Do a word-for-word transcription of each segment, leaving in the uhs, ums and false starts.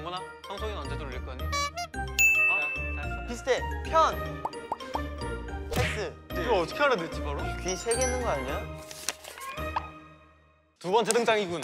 영훈아, 청소기는 언제 돌릴 거니? 어? 잘했어. 비슷해. 편. 패스. 이거 어떻게 알아듣지 바로? 귀 세 개 있는 거 아니야? 두 번째 등장이군.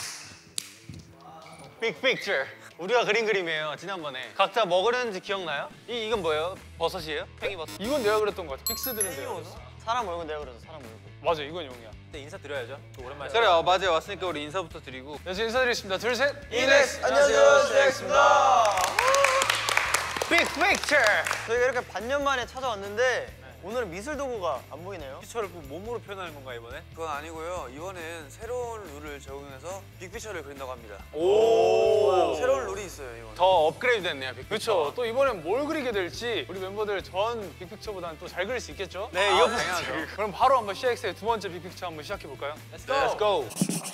빅 픽처. 우리가 그린 그림이에요. 지난번에 각자 뭐 그렸는지 기억나요? 이 이건 뭐예요? 버섯이에요? 팽이버섯. 이건 내가 그랬던 것 같아. 픽스들인데요. 사람 얼굴 내가 그려서 사람 얼굴. 맞아, 이건 용이야. 네, 인사 드려야죠. 또 오랜만에. 그래요, 맞아요. 왔으니까 우리 인사부터 드리고. 네, 인사드리겠습니다. 둘, 셋. 이넥스 안녕하세요, 시엑스입니다. 빅 픽처. 저희가 이렇게 반년 만에 찾아왔는데 오늘은 미술 도구가 안 보이네요. 빅피처를 몸으로 표현하는 건가 이번에? 그건 아니고요. 이번엔 새로운 룰을 적용해서 빅피처를 그린다고 합니다. 오. 새로운 룰이 있어요 이번에. 더 업그레이드 됐네요, 빅픽처. 그렇죠. 또 이번엔 뭘 그리게 될지 우리 멤버들 전 빅픽처보다는 또 잘 그릴 수 있겠죠? 네, 아, 이거 당연하죠. 그럼 바로 한번 씨엑스의 두 번째 빅픽처 한번 시작해 볼까요? Let's go. Let's go.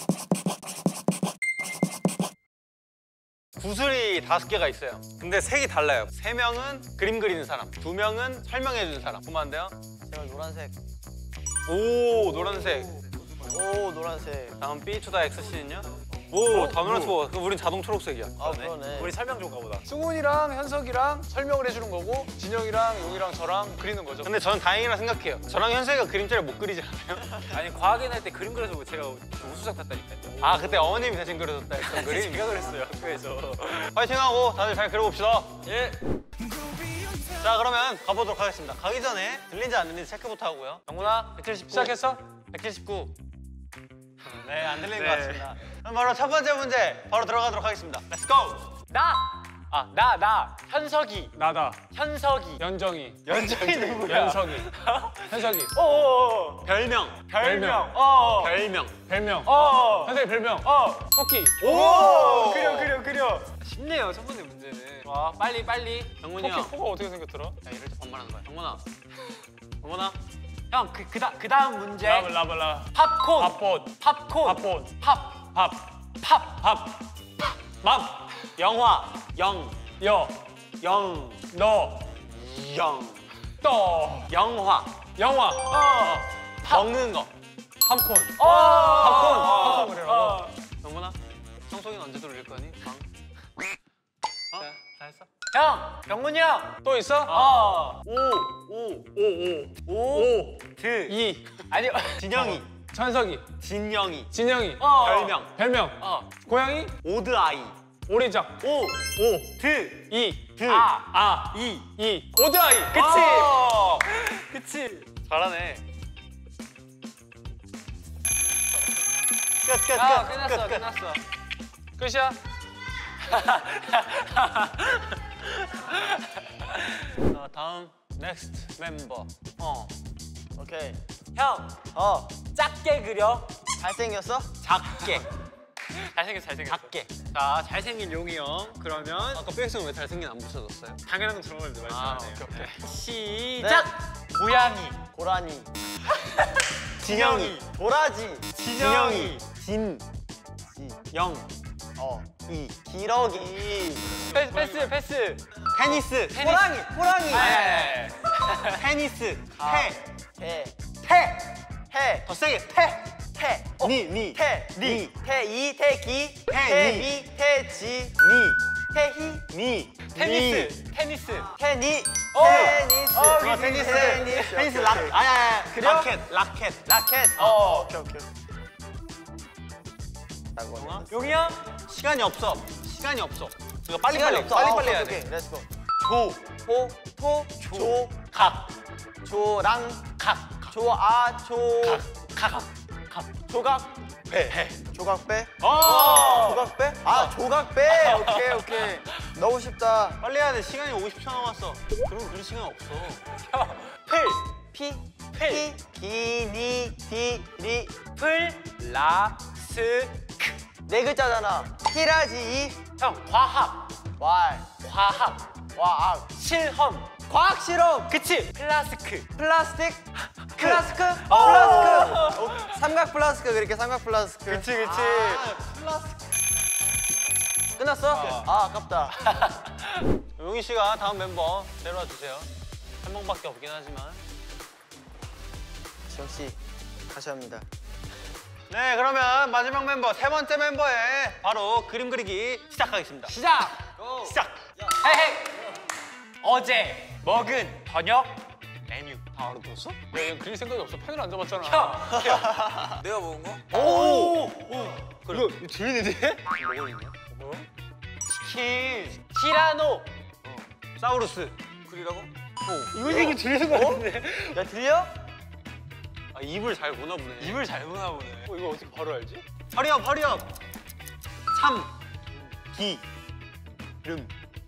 구슬이 다섯 개가 있어요. 근데 색이 달라요. 세 명은 그림 그리는 사람, 두 명은 설명해 주는 사람. 보면 안 돼요? 제가 노란색. 오, 노란색. 오, 노란색. 다음 B 투다 X C는요? 오, 다 노란색. 그럼 우린 자동 초록색이야. 아, 그러네. 우리 설명 좋은가 보다. 승훈이랑 현석이랑 설명을 해주는 거고 진영이랑 용이랑 저랑 그리는 거죠. 근데 저는 다행이라 생각해요. 저랑 현석이가 그림자를 못 그리지 않아요? 아니 과학의 날 때 그림 그려서 제가 우수상 탔다니까요. 아, 그때 어머님이 대신 그려줬다 했던 그림. 제가 그랬어요 학교에서. 파이팅하고 다들 잘 그려봅시다. 예. 자, 그러면 가보도록 하겠습니다. 가기 전에 들린지 안 들린지 체크부터 하고요. 영훈아, 백칠십구. 시작했어? 백칠십구. 네, 안 들리는 것 같습니다. 그럼 바로 첫 번째 문제 바로 들어가도록 하겠습니다. Let's go! 나. 아, 나, 나. 현석이. 나다. 현석이. 연정이. 연정이 누구야? 연석이. 현석이. 어어어. 별명. 별명. 어. 별명. 별명. 어. 현석이 별명. 어. 토끼. 오. 그려 그려 그려. 쉽네요 첫 번째 문제는. 와 빨리 빨리. 영훈이 토끼 형. 코가 어떻게 생겼더라? 야, 이럴 때 반말하는 거야. 영훈아. 영훈아. 형 그 그다 그다음 문제. 라블라블라. 팝콘. 밥봇. 팝콘. 밥봇. 팝. 밥. 팝. 밥. 맘. 영화. 영. 여. 영. 너. 영. 떠. 영화. 영화. 어. 먹는 거. 팝콘. 어. 팝콘. 어. 팝콘 그리라고. 어. 영훈아. 청소기는 언제 돌릴 거니? 방. 어? 잘했어? 형. 병문이 형. 또 있어? 어. 오. 오. 오. 오. 오. 드. 이. 아니요. 진영이. 천석이. 진영이. 진영이. 어. 별명. 별명. 어. 고양이. 오드아이. 오리장. 오. 오. 드. 이. 드. 아. 아. 이. 이. 오드아이. 그치. 어. 그치. 잘하네. 끝, 끝, 아 끝. 끝났어 끝, 끝. 끝났어. 끝이야? 자, 다음 next 멤버. 어. 오케이. 형 어, 작게 그려. 잘생겼어? 작게. 잘생겼어 잘생겼어. 작게. 자 잘생긴 용이 형. 그러면 아까 백스는 왜 잘생긴 안 붙여줬어요? 당연한 건 저런 걸 아, 말씀하네요. 오케이, 오케이. 시작. 네. 고양이. 고라니. 진영이. 도라지. 진영이. 진. 지. 영. 어. 이. 기러기. 패스 패스 패스. 테니스. 호랑이. 호랑이. 네. 테니스. 아. 태. 태. 태. 태. 더 세게. 태. 태. 어. 니. 니. 태. 니. 태이. 태기. 태, 태비. 태지. 니. 태희. 니. 테니스. 니. 테니스. 테니. 어. 테니스. 어, 어, 테니스. 테니스. 테니스 오케이, 락. 오케이. 아야. 그래요? 라켓. 라켓. 라켓. 어. 오케이, 오케이. 영아? 용이 형. 시간이 없어. 시간이 없어. 이거 빨리 시간이 빨리 없어. 빨리 아, 빨리 오케이, 해야 오케이. 돼. 렛츠고. 조. 호, 토, 조, 각. 조랑, 각. 조아, 조, 각. 조각, 배. 배. 조각배. 어. 조각배? 아, 조각배. 오케이, 오케이. 너무 쉽다. 빨리 해야 돼. 시간이 오십 초 남았어. 그럼 그럴 시간 없어. 풀. 피, 필. 피, 기니, 디, 리. 플라스. 네 글자잖아. 피라지, 형 과학. 왈, 과학. 와악. 실험. 과학 실험. 그치. 플라스크. 플라스틱. 플라스크? 어. 플라스크. 어, 삼각 플라스크 그렇게 삼각 플라스크. 그치 그치. 아, 플라스크. 끝났어? 아, 아깝다. 용희 씨가 다음 멤버 데려와 주세요. 한 명밖에 없긴 하지만. 지영 씨, 다시 합니다. 네, 그러면 마지막 멤버 세 번째 멤버의 바로 그림 그리기 시작하겠습니다. 시작. 시작. 헤헤. 어제 먹은 저녁 메뉴. 다 알아들었어? 야, 얘 그릴 생각이 없어. 펜을 안 잡았잖아. 형. 내가 먹은 거? 오. 이거 주인이지? 뭐? 치킨. 티라노. 사우루스. 그리라고? 이거 얘기 들리는 거 같은데? 야 들려? 아 입을 잘 보나 보네. 입을 잘 보나 보네. 어, 이거 어떻게 바로 알지? 허리업 허리업. 참. 기. 름.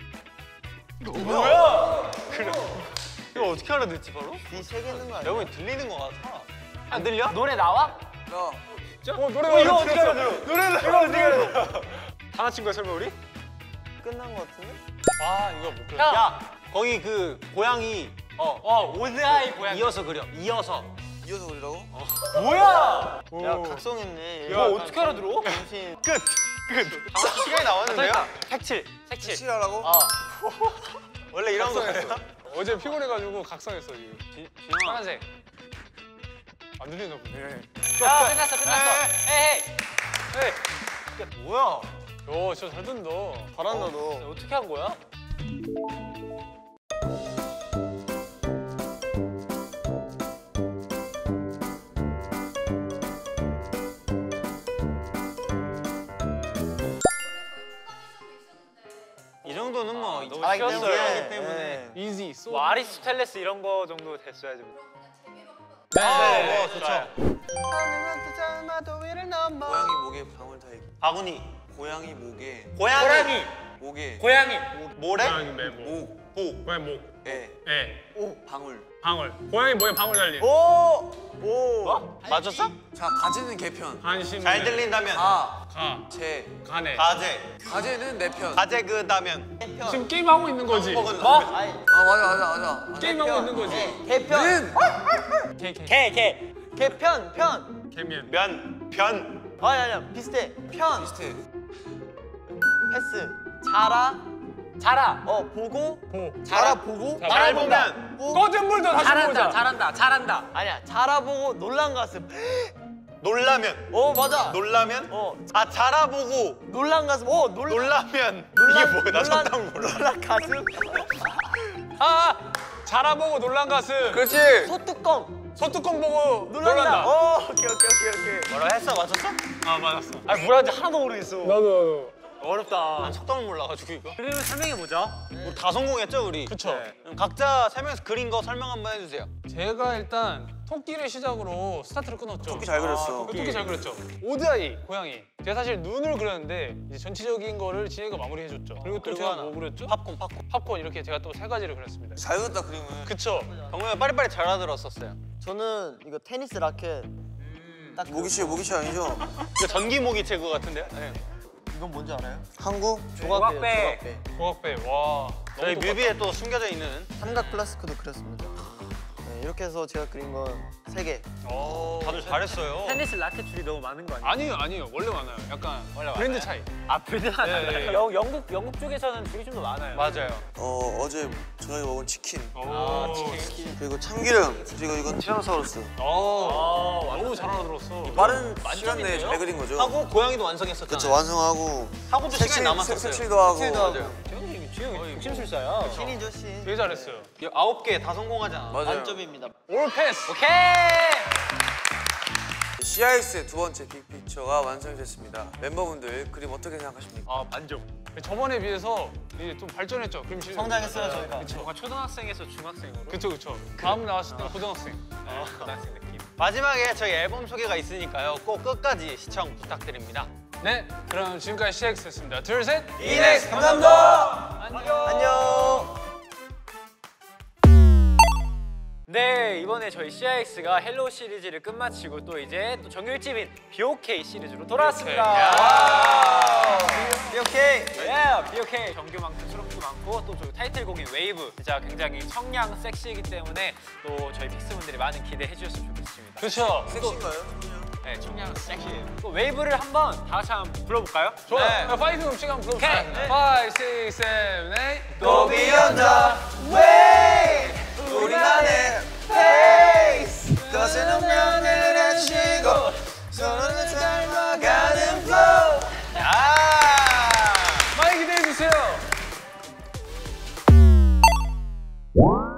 뭐야? 그래. 이거 어떻게 알아듣지 바로? 이세 개 있는 거 아니야? 여러분 들리는 거 같아. 안 들려? 노래 나와? 나 어, 노래가 이거 어떻게 알아들어? 노래를 이거 어떻게 알아들어? 다 맞힌 거야 설마 우리? 끝난 거 같은데? 아, 이거 못 그려. 형. 야 거기 그 고양이 어, 어, 오드아이 고양이. 이어서 그려. 이어서. 이어서 그리라고? 뭐야? 야 각성했네. 야, 어떻게 알아들어? 정신. 끝. 끝. 다음 시간이 나왔는데요? 색칠. 색칠. 색칠하라고? 아 원래 이런 거예요. 어제 피곤해가지고 각성했어, 지금. 진영아. 파란색. 안 들리나 보네. 아, 끝났어, 끝났어. 헤헤. 헤이. 뭐야? 야, 진짜 잘 듣는다. 잘한다 너. 어떻게 한 거야? 이 정도는 뭐 너무 잘하기 쉬웠어요. 때문에. 하기 때문에. 네. 이지, 쏘. 뭐 아리스토텔레스 이런 거 정도 됐어야지. 네, 네, 뭐 네, 좋죠. 좋아요. 고양이 목에 방울 타입. 바구니. 고양이 목에 고양이. 고양이. 목에 고양이. 모래. 고양이 매 목. 목, 보. 고양이 목. 에, 에. 방울. 방울. 고양이 목에 방울 달린. 오! 오! 뭐? 맞았어? 자, 가지는 개편. 한심. 잘 들린다면. 가, 가. 제. 가네. 가재. 가재는 내 편. 가재 그다면. 지금 게임하고 있는 거지. 먹은 뭐? 아이 아, 맞아, 맞아, 맞아. 맞아. 게임하고 있는 거지. 개편. 는! 개, 개. 개, 개. 개편 편. 개면. 면. 변. 아니 아니야 비슷해. 편. 비슷해. 패스. 자라. 자라. 어 보고. 보. 자라 보고. 자, 잘 보다. 보면. 보. 꺼진 물도 다시 잘한다, 보자. 잘한다, 잘한다. 아니야 자라 보고 놀란 가슴. 놀라면. 어 맞아. 놀라면. 어 아 자라보고. 놀란 가슴. 어 놀. 놀라면. 놀란- 이게 뭐야? 나 놀란- 정답 몰라. 놀란 가슴. 아, 자라보고 놀란 가슴. 그렇지! 소뚜껑. 소뚜껑 보고 놀란다. 놀란다. 어 오케이 오케이 오케이 오케이. 뭐라 했어? 맞췄어? 아, 맞았어. 아니 뭐라 하는지 하나도 모르겠어. 나도, 나도. 어렵다. 난 속담을 몰라가지고 이거. 그림을 설명해 보자. 우리 다 성공했죠 우리? 그쵸. 그럼 각자 세 명에서 그린 거 설명 한번 해주세요. 제가 일단 토끼를 시작으로 스타트를 끊었죠. 토끼 잘 그렸어. 아, 토끼 잘 그렸죠. 오드아이 고양이. 제가 사실 눈을 그렸는데 이제 전체적인 거를 진이가 마무리해줬죠. 그리고 또 그리고 제가 하나. 뭐 그렸죠? 팝콘 팝콘. 팝콘 이렇게 제가 또 세 가지를 그렸습니다. 잘 그렸다, 그림을. 그쵸? 정우야 빨리빨리 잘 알아들었었어요. 저는 이거 테니스 라켓. 딱 모기씨, 모기씨 아니죠? 이거 전기모기 채구 같은데요? 네. 이건 뭔지 알아요? 한국? 조각배. 조각배. 조각배. 와. 저희 너무 뮤비에 또 숨겨져 있는. 삼각 플라스크도 그렸습니다. 네, 이렇게 해서 제가 그린 건 세 개. 오. 다들 잘했어요. 테니스 라켓 줄이 너무 많은 거 아니야? 아니에요, 아니에요. 원래 많아요. 약간 원래 브랜드 많아요? 차이. 아, 브랜드가 네, 달라요. 네. 영, 영국 영국 쪽에서는 줄이 좀 더 많아요. 맞아요. 어, 어제 저녁에 먹은 치킨. 오. 그리고 참기름. 그리고 이건 티라노사우루스. 오. 너무 잘 알아들었어. 빠른 시간 내에 만점인데요? 잘 그린 거죠? 하고 고양이도 완성했었잖아요. 그쵸, 완성하고. 하고도 시간이 색칠, 남았었어요. 색칠도 하고. 색칠도 하고. 지영이 지영이 독심술사야. 신이죠 신. 되게 잘했어요. 이거 아홉 개 다 성공하잖아. 맞아요. 만점입니다. 올 패스. 오케이. 씨아이엑스의 두 번째 빅픽처가 완성이 됐습니다. 멤버분들 그림 어떻게 생각하십니까? 아 만족. 저번에 비해서 이제 좀 발전했죠. 그림 실력. 성장했어요 저희가. 뭔가 초등학생에서 중학생으로. 그쵸, 그쵸. 다음 나왔을 때 고등학생. 네, 고등학생 느낌. 마지막에 저희 앨범 소개가 있으니까요. 꼭 끝까지 시청 부탁드립니다. 네, 그럼 지금까지 씨엑스였습니다. 둘, 셋. 이넥스 감사합니다. 안녕. 안녕. 네, 이번에 저희 씨아이엑스가 헬로우 시리즈를 끝마치고 또 이제 또 정규일집인 비오케이 시리즈로 돌아왔습니다. 이렇게. 예, 비오케이 정규만큼 수록도 많고 또 저희 타이틀곡인 웨이브 진짜 굉장히 청량 섹시이기 때문에 또 저희 픽스분들이 많은 기대해 주셨으면 좋겠습니다. 그쵸. 섹시인가요? 네, 청량 섹시해요. 또 웨이브를 한번 다 같이 한번 불러볼까요? 좋아요. 네. 네. 파이팅 음식 한번 불러볼까요? 오케이. 네. 파이브, 식스, 세븐, 에잇. Go beyond the way. 우리만의 페이스. 거센 운명을 헤치고 서로를 닮아가는 flow. 아! 많이 기대해 주세요. 와.